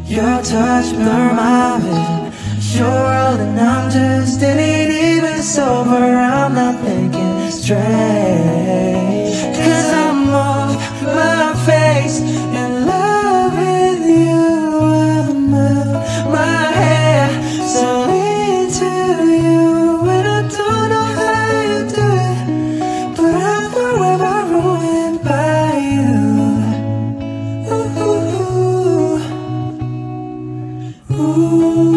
Your touch blur my vision. Your world and I'm just in it. Even sober, I'm not thinking straight. 'Cause I'm off my face in love with you. I'm out my head, so into you. And I don't know how you do it, but I'm forever ruined by you. Ooh, ooh, ooh. Ooh.